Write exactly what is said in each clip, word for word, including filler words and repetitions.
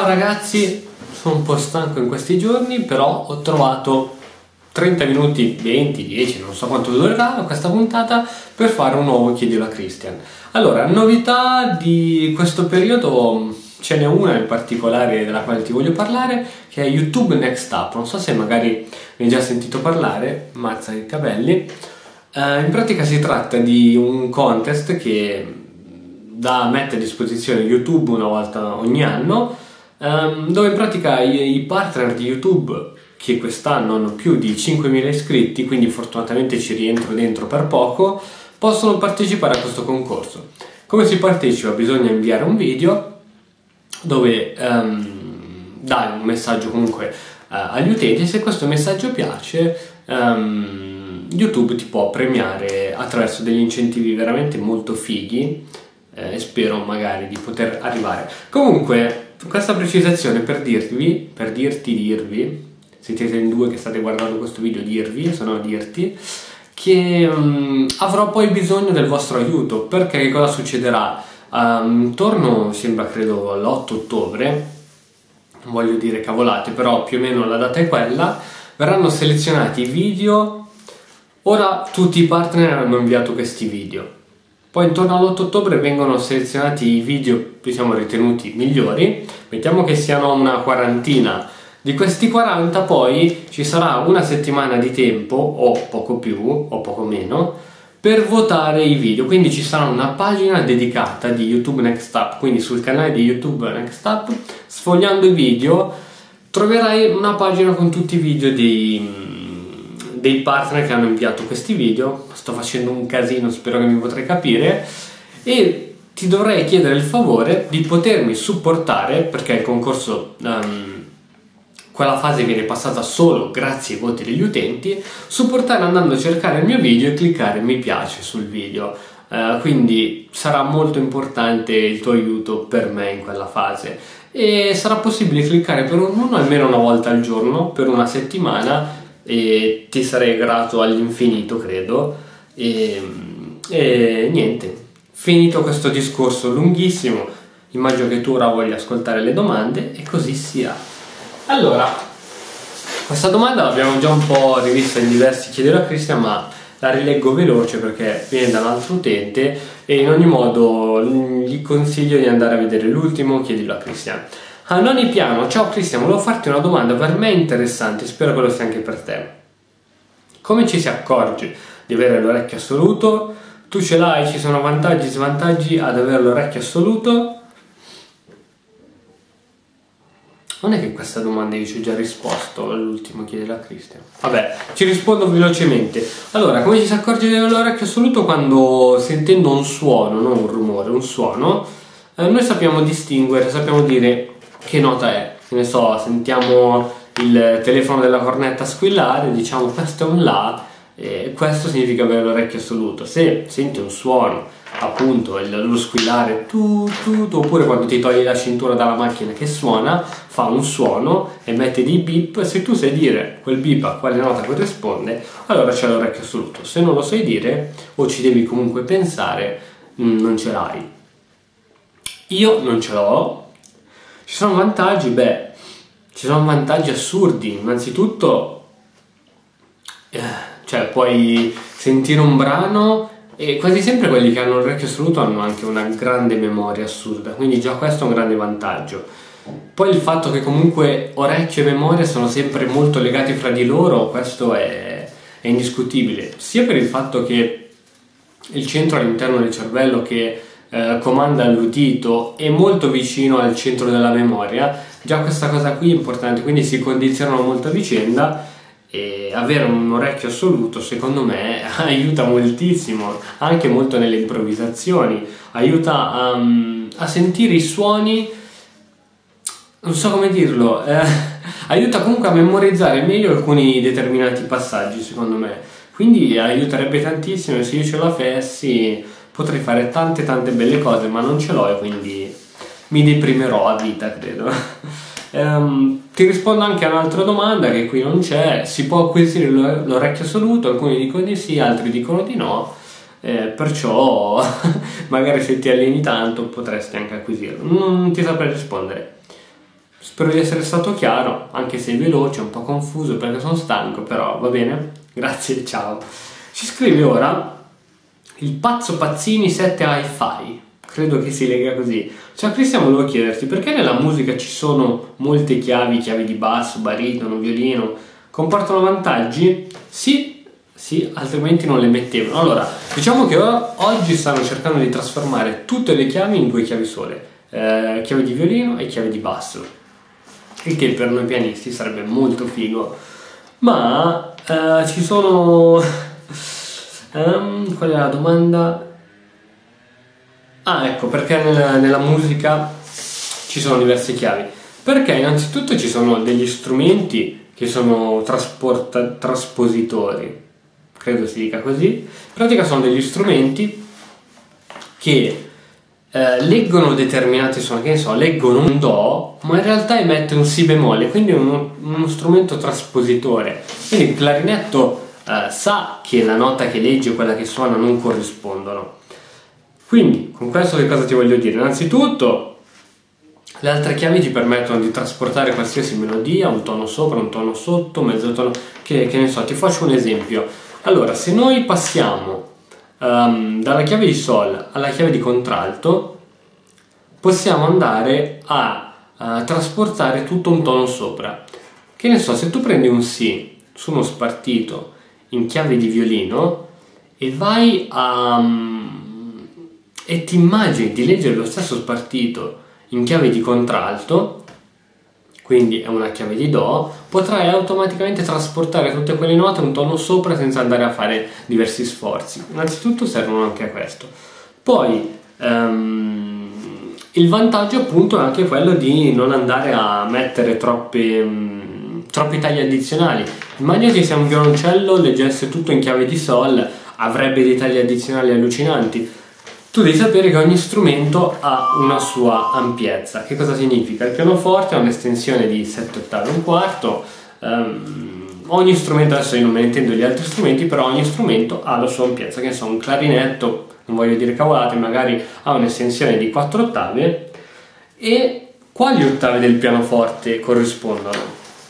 ragazzi, sono un po' stanco in questi giorni, però ho trovato trenta minuti, venti, dieci, non so quanto durerà questa puntata, per fare un nuovo Chiedilo a Christian. Allora, novità di questo periodo ce n'è una in particolare della quale ti voglio parlare, che è YouTube Next Up. Non so se magari ne hai già sentito parlare, mazza i capelli. Eh, in pratica si tratta di un contest che da mette a disposizione YouTube una volta ogni anno, ehm, dove in pratica i, i partner di YouTube, che quest'anno hanno più di cinquemila iscritti, quindi fortunatamente ci rientro dentro per poco, possono partecipare a questo concorso. Come si partecipa? Bisogna inviare un video dove um, dai un messaggio comunque uh, agli utenti, e se questo messaggio piace um, YouTube ti può premiare attraverso degli incentivi veramente molto fighi, eh, e spero magari di poter arrivare. Comunque, questa precisazione per dirvi, per dirti, dirvi, se siete in due che state guardando questo video, dirvi, sono a dirti, che um, avrò poi bisogno del vostro aiuto, perché che cosa succederà? Um, intorno, sembra credo l'otto ottobre, non voglio dire cavolate, però più o meno la data è quella, verranno selezionati i video. Ora tutti i partner hanno inviato questi video, poi intorno all'otto ottobre vengono selezionati i video, diciamo, ritenuti migliori, mettiamo che siano una quarantina. Di questi quaranta poi ci sarà una settimana di tempo, o poco più o poco meno, per votare i video. Quindi ci sarà una pagina dedicata di YouTube Next Up, quindi sul canale di YouTube Next Up, sfogliando i video troverai una pagina con tutti i video dei, dei partner che hanno inviato questi video. Sto facendo un casino, spero che mi potrai capire, e ti dovrei chiedere il favore di potermi supportare, perché il concorso um, quella fase viene passata solo grazie ai voti degli utenti, supportare andando a cercare il mio video e cliccare mi piace sul video. Uh, quindi sarà molto importante il tuo aiuto per me in quella fase, e sarà possibile cliccare per ognuno almeno una volta al giorno per una settimana, e ti sarei grato all'infinito, credo. E, e niente, finito questo discorso lunghissimo, immagino che tu ora voglia ascoltare le domande, e così sia. Allora, questa domanda l'abbiamo già un po' rivista in diversi Chiedilo a Christian, ma la rileggo veloce perché viene da un altro utente, e in ogni modo gli consiglio di andare a vedere l'ultimo Chiedilo a Christian. A Noni Piano: ciao Christian, volevo farti una domanda per me interessante, spero che lo sia anche per te. Come ci si accorge di avere l'orecchio assoluto? Tu ce l'hai? Ci sono vantaggi e svantaggi ad avere l'orecchio assoluto? Non è che questa domanda io ci ho già risposto all'ultimo Chiedilo a Christian. Vabbè, ci rispondo velocemente. Allora, come ci si accorge di avere l'orecchio assoluto? Quando, sentendo un suono, non un rumore, un suono, eh, noi sappiamo distinguere, sappiamo dire che nota è. Che ne so, sentiamo il telefono della cornetta squillare, diciamo questo è un La, e questo significa avere l'orecchio assoluto. Se senti un suono, appunto il, lo squillare tu, tu, tu, oppure quando ti togli la cintura dalla macchina che suona, fa un suono, emette dei beep, se tu sai dire quel beep a quale nota corrisponde, allora c'è l'orecchio assoluto. Se non lo sai dire, o ci devi comunque pensare, non ce l'hai. Io non ce l'ho. Ci sono vantaggi? Beh, ci sono vantaggi assurdi. Innanzitutto, eh, cioè puoi sentire un brano, e quasi sempre quelli che hanno l'orecchio assoluto hanno anche una grande memoria assurda, quindi già questo è un grande vantaggio. Poi il fatto che comunque orecchio e memoria sono sempre molto legati fra di loro, questo è, è indiscutibile, sia per il fatto che il centro all'interno del cervello che eh, comanda l'udito è molto vicino al centro della memoria, già questa cosa qui è importante, quindi si condizionano molto a vicenda. E avere un orecchio assoluto secondo me aiuta moltissimo, anche molto nelle improvvisazioni, aiuta a, a sentire i suoni, non so come dirlo, eh, aiuta comunque a memorizzare meglio alcuni determinati passaggi, secondo me, quindi aiuterebbe tantissimo, e se io ce l'avessi potrei fare tante tante belle cose, ma non ce l'ho, e quindi mi deprimerò a vita, credo. Um, ti rispondo anche a un'altra domanda che qui non c'è: si può acquisire l'orecchio assoluto? Alcuni dicono di sì, altri dicono di no, eh, perciò magari se ti alleni tanto potresti anche acquisirlo, non ti saprei rispondere. Spero di essere stato chiaro, anche se veloce, un po' confuso perché sono stanco, però va bene? Grazie, ciao. Ci scrive ora il pazzo Pazzini sette hi-fi, credo che si lega così. Ciao Cristian, volevo chiederti perché nella musica ci sono molte chiavi, chiavi di basso, baritono, violino, comportano vantaggi? Sì, sì, altrimenti non le mettevano. Allora, diciamo che oggi stanno cercando di trasformare tutte le chiavi in due chiavi sole, eh, chiave di violino e chiave di basso, il che per noi pianisti sarebbe molto figo, ma eh, ci sono... um, qual è la domanda? Ah, ecco, perché nella, nella musica ci sono diverse chiavi. Perché innanzitutto ci sono degli strumenti che sono trasporta, traspositori, credo si dica così. In pratica sono degli strumenti che eh, leggono determinati suoni, che ne so, leggono un Do, ma in realtà emette un Si bemolle, quindi è uno, uno strumento traspositore. Quindi il clarinetto eh, sa che la nota che legge e quella che suona non corrispondono. Quindi, con questo che cosa ti voglio dire? Innanzitutto, le altre chiavi ti permettono di trasportare qualsiasi melodia, un tono sopra, un tono sotto, mezzo tono, che, che ne so, ti faccio un esempio. Allora, se noi passiamo um, dalla chiave di Sol alla chiave di contralto, possiamo andare a, a trasportare tutto un tono sopra. Che ne so, se tu prendi un Si su uno spartito in chiave di violino e vai a... Um, e ti immagini di leggere lo stesso spartito in chiave di contralto, quindi è una chiave di Do, potrai automaticamente trasportare tutte quelle note un tono sopra senza andare a fare diversi sforzi. Innanzitutto servono anche a questo. Poi um, il vantaggio appunto è anche quello di non andare a mettere troppe, um, troppi tagli addizionali. Immaginati se un violoncello leggesse tutto in chiave di Sol, avrebbe dei tagli addizionali allucinanti. Tu devi sapere che ogni strumento ha una sua ampiezza. Che cosa significa? Il pianoforte ha un'estensione di sette ottave e un quarto, um, ogni strumento, adesso io non me ne intendo gli altri strumenti, però ogni strumento ha la sua ampiezza. Che ne so, un clarinetto, non voglio dire cavolate, magari ha un'estensione di quattro ottave. E quali ottave del pianoforte corrispondono?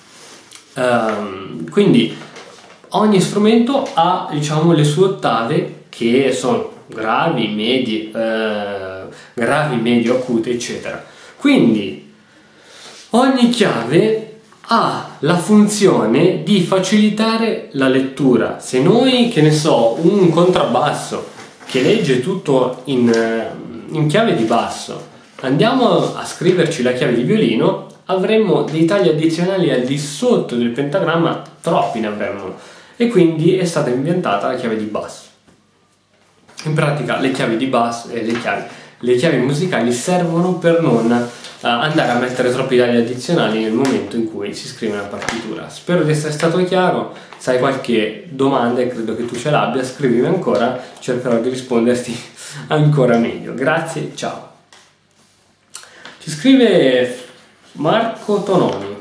Um, quindi ogni strumento ha, diciamo, le sue ottave, che sono gravi, medi, eh, gravi, medio, acute, eccetera. Quindi ogni chiave ha la funzione di facilitare la lettura. Se noi, che ne so, un contrabbasso che legge tutto in, in chiave di basso, andiamo a scriverci la chiave di violino, avremmo dei tagli addizionali al di sotto del pentagramma, troppi ne avremmo, e quindi è stata inventata la chiave di basso. In pratica le chiavi di basso e le chiavi, le chiavi musicali servono per non uh, andare a mettere troppi tagli addizionali nel momento in cui si scrive una partitura. Spero di essere stato chiaro. Se hai qualche domanda, e credo che tu ce l'abbia, scrivimi ancora, cercherò di risponderti ancora meglio. Grazie, ciao. Ci scrive Marco Tononi.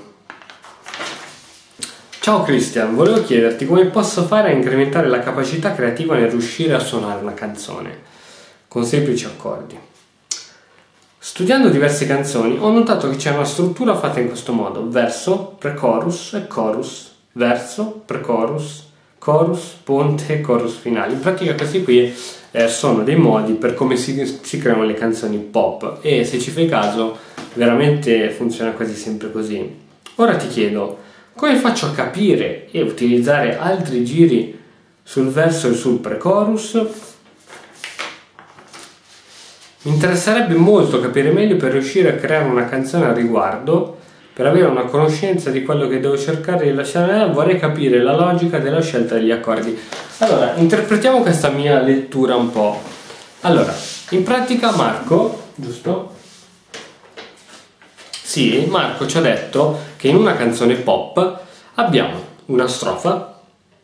Ciao Cristian, volevo chiederti come posso fare a incrementare la capacità creativa nel riuscire a suonare una canzone con semplici accordi. Studiando diverse canzoni ho notato che c'è una struttura fatta in questo modo: verso, pre-chorus e chorus, verso, pre-chorus, chorus, ponte e chorus finale. In pratica questi qui eh, sono dei modi per come si, si creano le canzoni pop, e se ci fai caso veramente funziona quasi sempre così. Ora ti chiedo, come faccio a capire e utilizzare altri giri sul verso e sul pre-chorus? Mi interesserebbe molto capire meglio per riuscire a creare una canzone al riguardo, per avere una conoscenza di quello che devo cercare di lasciare. Vorrei capire la logica della scelta degli accordi. Allora, interpretiamo questa mia lettura un po'. Allora, in pratica Marco, giusto? Sì, Marco ci ha detto che in una canzone pop abbiamo una strofa,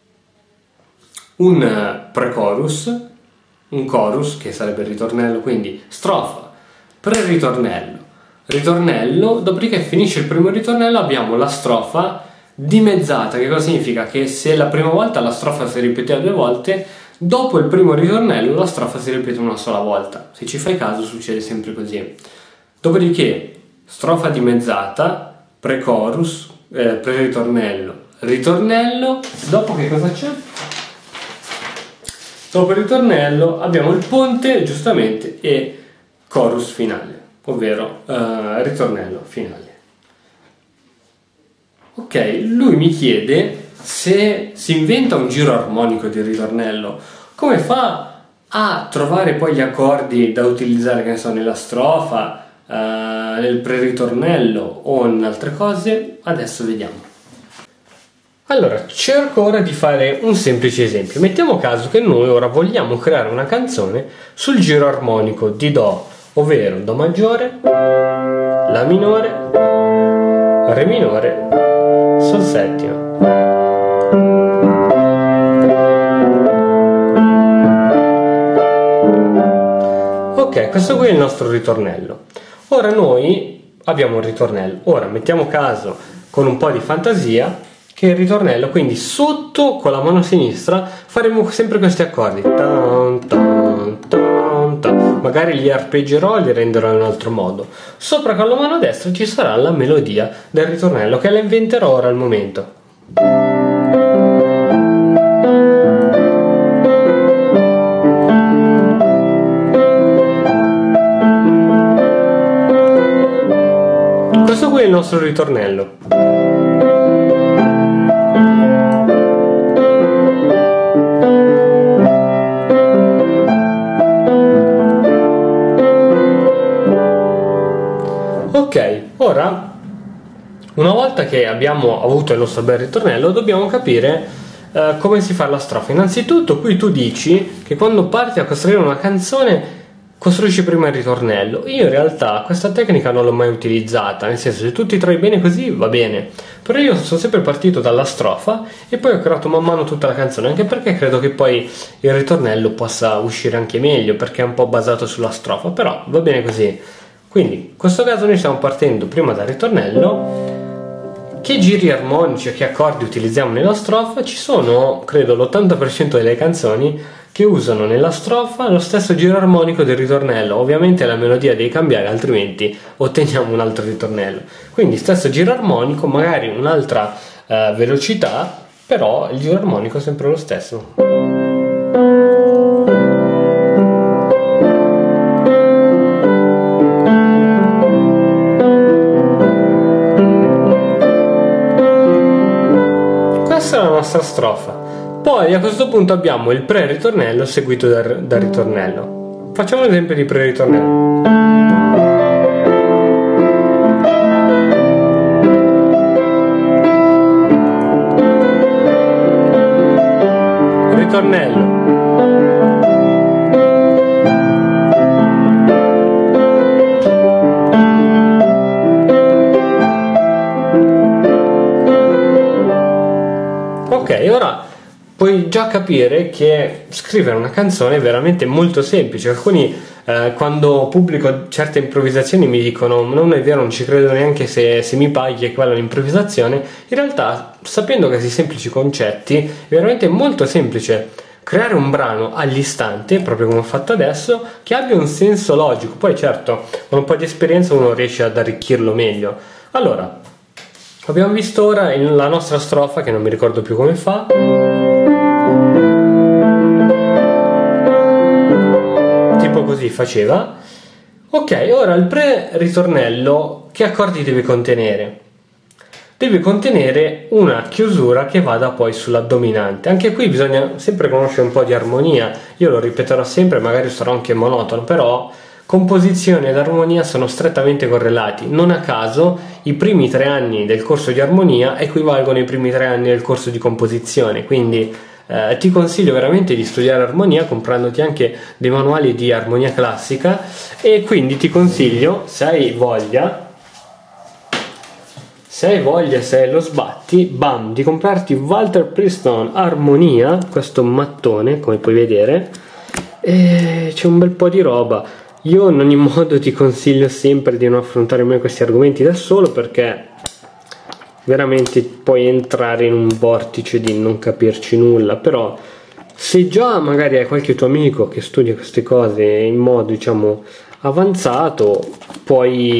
un pre-chorus, un chorus, che sarebbe il ritornello, quindi strofa, pre-ritornello, ritornello, dopodiché finisce il primo ritornello abbiamo la strofa dimezzata. Che cosa significa? Che se la prima volta la strofa si ripeteva due volte, dopo il primo ritornello la strofa si ripete una sola volta. Se ci fai caso succede sempre così. Dopodiché strofa dimezzata, pre-chorus, eh, pre-ritornello, ritornello, dopo che cosa c'è? Dopo il ritornello abbiamo il ponte, giustamente, e chorus finale, ovvero eh, ritornello finale. Ok, lui mi chiede se si inventa un giro armonico di ritornello, come fa a trovare poi gli accordi da utilizzare, che ne so, nella strofa, eh, nel pre-ritornello o in altre cose. Adesso vediamo. Allora, cerco ora di fare un semplice esempio. Mettiamo caso che noi ora vogliamo creare una canzone sul giro armonico di Do, ovvero Do maggiore, La minore, Re minore, Sol settima. Ok, questo qui è il nostro ritornello. Ora noi abbiamo un ritornello. Ora mettiamo caso, con un po' di fantasia, che il ritornello, quindi sotto con la mano sinistra faremo sempre questi accordi. Tan, tan, tan, tan. Magari li arpeggerò e li renderò in un altro modo. Sopra con la mano destra ci sarà la melodia del ritornello, che la inventerò ora al momento. Questo qui è il nostro ritornello. Ok, ora, una volta che abbiamo avuto il nostro bel ritornello, dobbiamo capire eh, come si fa la strofa. Innanzitutto qui tu dici che quando parti a costruire una canzone costruisci prima il ritornello. Io in realtà questa tecnica non l'ho mai utilizzata, nel senso, se tu ti trovi bene così va bene, però io sono sempre partito dalla strofa e poi ho creato man mano tutta la canzone, anche perché credo che poi il ritornello possa uscire anche meglio, perché è un po' basato sulla strofa, però va bene così. Quindi in questo caso noi stiamo partendo prima dal ritornello. Che giri armonici e che accordi utilizziamo nella strofa? Ci sono, credo, l'ottanta per cento delle canzoni che usano nella strofa lo stesso giro armonico del ritornello. Ovviamente la melodia deve cambiare, altrimenti otteniamo un altro ritornello. Quindi stesso giro armonico, magari un'altra eh, velocità, però il giro armonico è sempre lo stesso. Questa è la nostra strofa. Poi a questo punto abbiamo il pre-ritornello seguito dal, dal ritornello. Facciamo un esempio di pre-ritornello. Ritornello. Ok, ora puoi già capire che scrivere una canzone è veramente molto semplice. Alcuni eh, quando pubblico certe improvvisazioni mi dicono: non è vero, non ci credo neanche se, se mi paghi, che quella è un'improvvisazione. In realtà, sapendo questi semplici concetti, è veramente molto semplice creare un brano all'istante, proprio come ho fatto adesso, che abbia un senso logico. Poi certo, con un po' di esperienza uno riesce ad arricchirlo meglio. Allora, abbiamo visto ora la nostra strofa, che non mi ricordo più come fa. Tipo così faceva. Ok, ora il pre-ritornello che accordi deve contenere? Deve contenere una chiusura che vada poi sulla dominante. Anche qui bisogna sempre conoscere un po' di armonia. Io lo ripeterò sempre, magari sarò anche monotono, però composizione ed armonia sono strettamente correlati. Non a caso i primi tre anni del corso di armonia equivalgono ai primi tre anni del corso di composizione, quindi eh, ti consiglio veramente di studiare armonia comprandoti anche dei manuali di armonia classica, e quindi ti consiglio, se hai voglia se hai voglia, se hai lo sbatti, bam, di comprarti Walter Princeton Armonia, questo mattone, come puoi vedere, e c'è un bel po' di roba. Io in ogni modo ti consiglio sempre di non affrontare mai questi argomenti da solo, perché veramente puoi entrare in un vortice di non capirci nulla. Però se già magari hai qualche tuo amico che studia queste cose in modo, diciamo, avanzato, puoi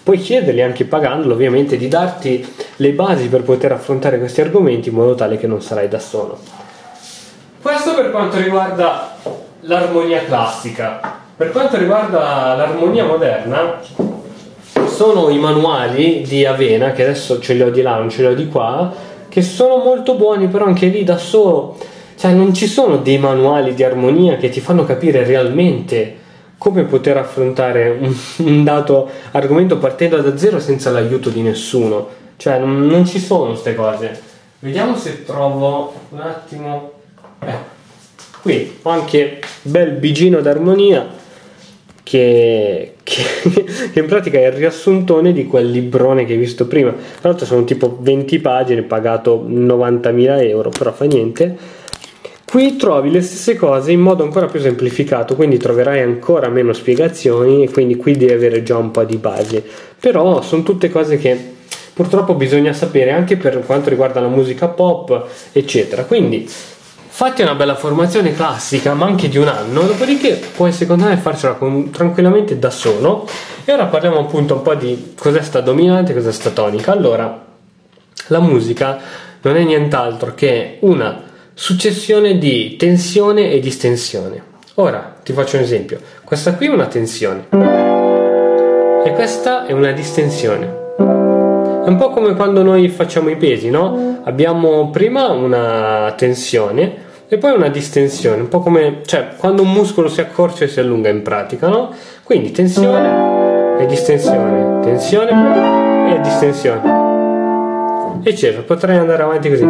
puoi chiedergli, anche pagandolo ovviamente, di darti le basi per poter affrontare questi argomenti in modo tale che non sarai da solo. Questo per quanto riguarda l'armonia classica. Per quanto riguarda l'armonia moderna, sono i manuali di Avena, che adesso ce li ho di là, non ce li ho di qua, che sono molto buoni, però anche lì da solo, cioè non ci sono dei manuali di armonia che ti fanno capire realmente come poter affrontare un, un dato argomento partendo da zero senza l'aiuto di nessuno. Cioè non, non ci sono queste cose. Vediamo se trovo un attimo. Eh, qui ho anche bel bigino d'armonia che, che, che in pratica è il riassuntone di quel librone che hai visto prima. Tra l'altro sono tipo venti pagine, pagato novantamila euro, però fa niente. Qui trovi le stesse cose in modo ancora più semplificato, quindi troverai ancora meno spiegazioni e quindi qui devi avere già un po' di base. Però sono tutte cose che purtroppo bisogna sapere anche per quanto riguarda la musica pop, eccetera. Quindi fatti una bella formazione classica, ma anche di un anno, dopodiché puoi secondo me farcela con, tranquillamente da solo. E ora parliamo appunto un po' di cos'è sta dominante e cos'è sta tonica. Allora, la musica non è nient'altro che una successione di tensione e distensione. Ora ti faccio un esempio: questa qui è una tensione e questa è una distensione. È un po' come quando noi facciamo i pesi, no? Abbiamo prima una tensione e poi una distensione, un po' come, cioè, quando un muscolo si accorcia e si allunga in pratica, no? Quindi tensione e distensione, tensione e distensione, eccetera. Potrei andare avanti così,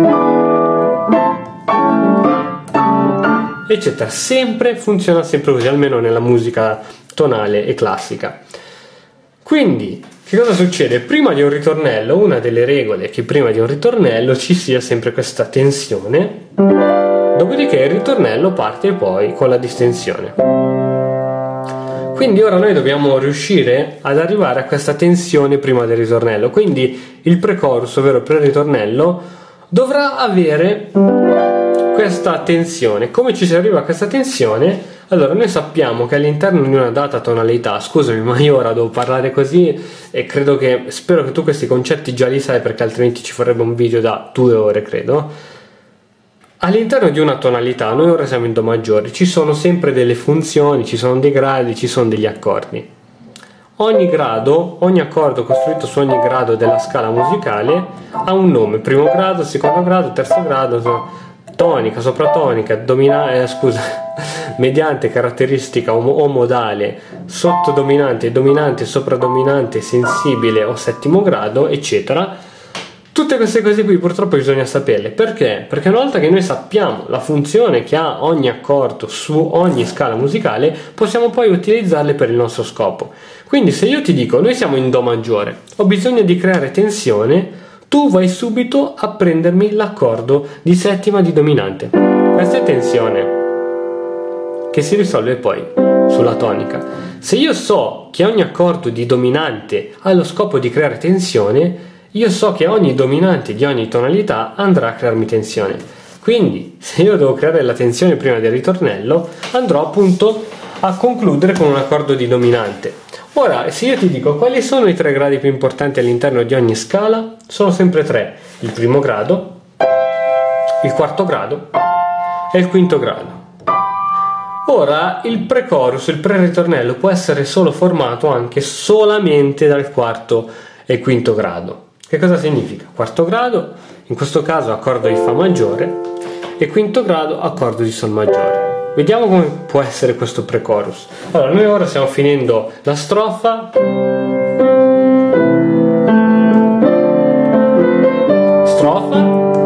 eccetera. Sempre funziona sempre così, almeno nella musica tonale e classica. Quindi che cosa succede? Prima di un ritornello, una delle regole è che prima di un ritornello ci sia sempre questa tensione, dopodiché il ritornello parte poi con la distensione. Quindi ora noi dobbiamo riuscire ad arrivare a questa tensione prima del ritornello, quindi il pre-chorus, ovvero il pre-ritornello, dovrà avere questa tensione. Come ci si arriva a questa tensione? Allora, noi sappiamo che all'interno di una data tonalità, scusami, ma io ora devo parlare così e credo che, spero che tu questi concetti già li sai, perché altrimenti ci farebbe un video da due ore, credo. All'interno di una tonalità, noi ora siamo in Do maggiore, ci sono sempre delle funzioni, ci sono dei gradi, ci sono degli accordi. Ogni grado, ogni accordo costruito su ogni grado della scala musicale ha un nome: primo grado, secondo grado, terzo grado, tonica, sopratonica, domina, eh, scusa, mediante, caratteristica o, o modale, sottodominante, dominante, sopradominante, sensibile o settimo grado, eccetera. Tutte queste cose qui purtroppo bisogna saperle. Perché? Perché una volta che noi sappiamo la funzione che ha ogni accordo su ogni scala musicale, possiamo poi utilizzarle per il nostro scopo. Quindi se io ti dico noi siamo in Do maggiore, ho bisogno di creare tensione, tu vai subito a prendermi l'accordo di settima di dominante. Questa è tensione, che si risolve poi sulla tonica. Se io so che ogni accordo di dominante ha lo scopo di creare tensione, io so che ogni dominante di ogni tonalità andrà a crearmi tensione. Quindi, se io devo creare la tensione prima del ritornello, andrò appunto a concludere con un accordo di dominante. Ora, se io ti dico quali sono i tre gradi più importanti all'interno di ogni scala, sono sempre tre: il primo grado, il quarto grado e il quinto grado. Ora, il pre-chorus, il pre-ritornello può essere solo formato anche solamente dal quarto e quinto grado. Che cosa significa? Quarto grado, in questo caso accordo di Fa maggiore, e quinto grado accordo di Sol maggiore. Vediamo come può essere questo pre-chorus. Allora, noi ora stiamo finendo la strofa. Strofa.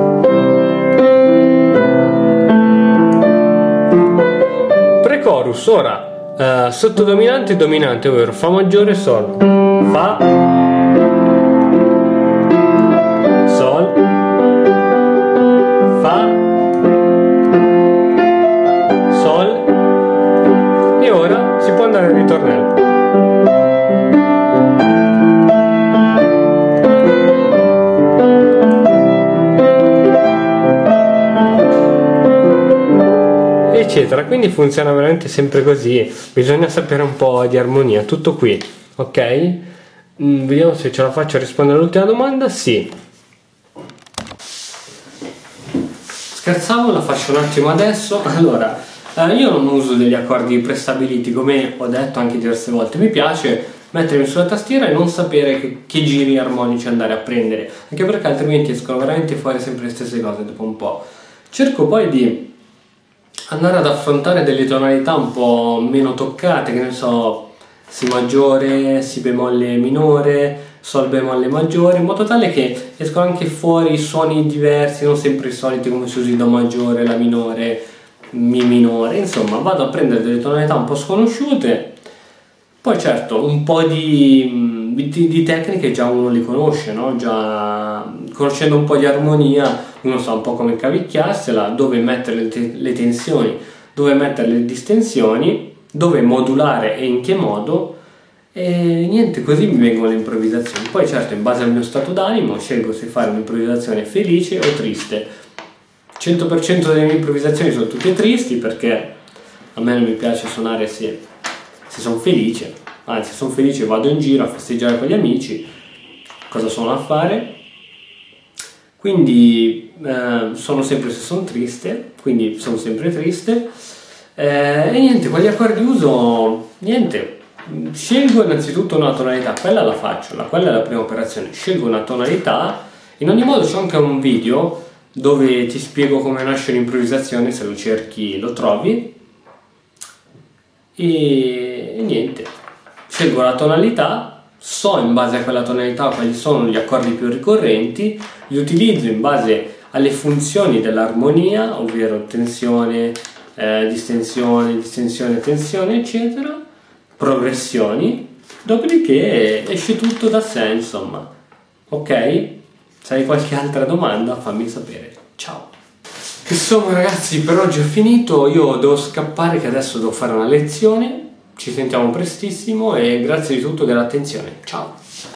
Pre-chorus, ora eh, sottodominante e dominante, ovvero Fa maggiore, Sol. Fa, Sol, Fa, Sol, e ora si può andare al ritornello. Eccetera, quindi funziona veramente sempre così. Bisogna sapere un po' di armonia, tutto qui, ok? Mm, vediamo se ce la faccio a rispondere all'ultima domanda. Sì. Scherzavo, la faccio un attimo adesso. Allora, eh, io non uso degli accordi prestabiliti, come ho detto anche diverse volte. Mi piace mettermi sulla tastiera e non sapere che, che giri armonici andare a prendere, anche perché altrimenti escono veramente fuori sempre le stesse cose dopo un po'. Cerco poi di andare ad affrontare delle tonalità un po' meno toccate, che ne so, Si maggiore, Si bemolle minore, Sol bemolle maggiore, in modo tale che escono anche fuori suoni diversi, non sempre i soliti come si usa il Do maggiore, La minore, Mi minore. Insomma, vado a prendere delle tonalità un po' sconosciute. Poi certo, un po' di, di, di tecniche già uno le conosce, no? Già conoscendo un po' di armonia uno sa un po' come cavicchiarsela, dove mettere le, te- le tensioni, dove mettere le distensioni, dove modulare e in che modo, e niente, così mi vengono le improvvisazioni. Poi certo, in base al mio stato d'animo scelgo se fare un'improvvisazione felice o triste. cento per cento delle mie improvvisazioni sono tutte tristi, perché a me non mi piace suonare se, se sono felice, anzi se sono felice vado in giro a festeggiare con gli amici, cosa sono a fare? Quindi eh, sono sempre se sono triste, quindi sono sempre triste. Eh, e niente, quali accordi uso? Niente, scelgo innanzitutto una tonalità, quella la faccio, la, quella è la prima operazione, scelgo una tonalità. In ogni modo c'è anche un video dove ti spiego come nasce l'improvvisazione, se lo cerchi lo trovi. E, e niente, scelgo la tonalità, so in base a quella tonalità quali sono gli accordi più ricorrenti, li utilizzo in base alle funzioni dell'armonia, ovvero tensione, eh, distensione, distensione, tensione, eccetera, progressioni, dopodiché esce tutto da sé, insomma. Ok? Se hai qualche altra domanda fammi sapere. Ciao! Insomma ragazzi, per oggi ho finito, io devo scappare che adesso devo fare una lezione, ci sentiamo prestissimo e grazie di tutto dell'attenzione, ciao!